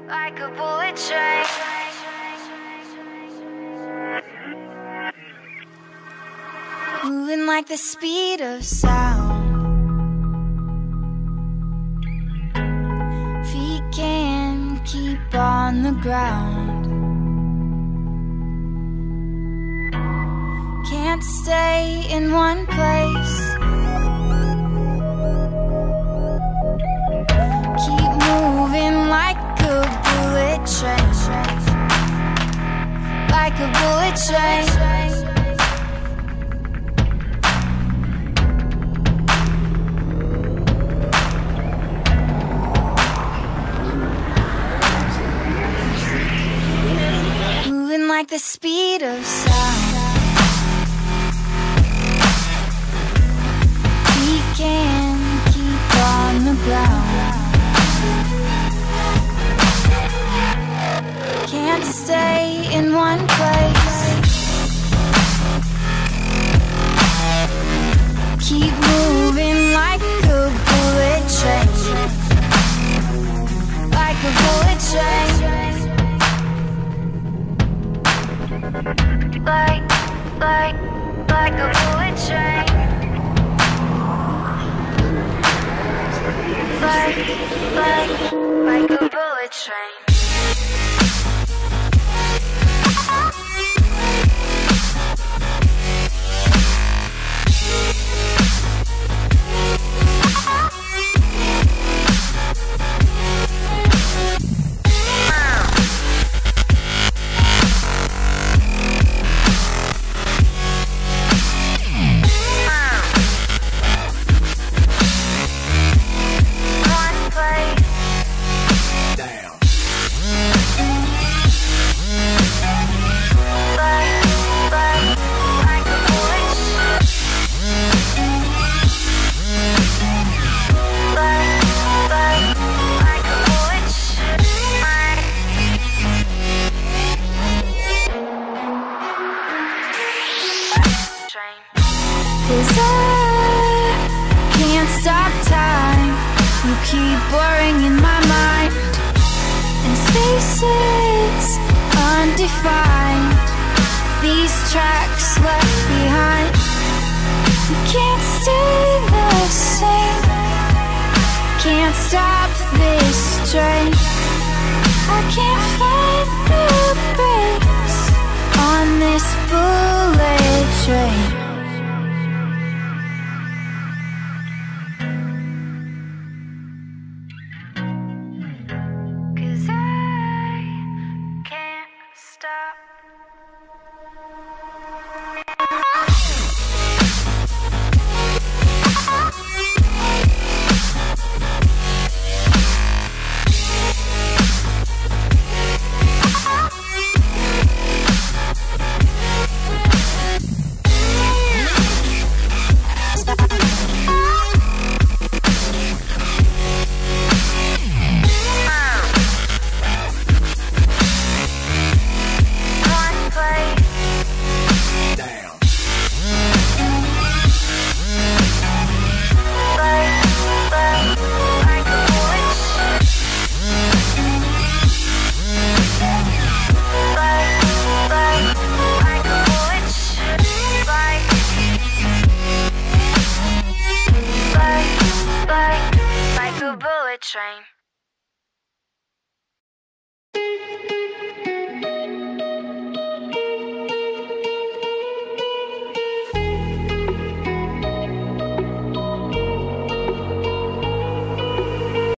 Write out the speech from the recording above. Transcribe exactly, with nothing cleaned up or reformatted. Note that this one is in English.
like a bullet train. Moving like the speed of sound. Feet can't keep on the ground. Can't stay in one place. Keep moving like a bullet train. Like a bullet train. Like the speed of sound. We can keep on the ground. Can't stay in one place. Keep moving like a bullet train. Like a bullet train. Like, like, like a bullet train. Like, like, like a bullet train. Cause I can't stop time. You keep blurring in my mind, and spaces undefined. These tracks left behind. We can't stay the same. Can't stop this train. I can't find the brakes on this bullet train. Train.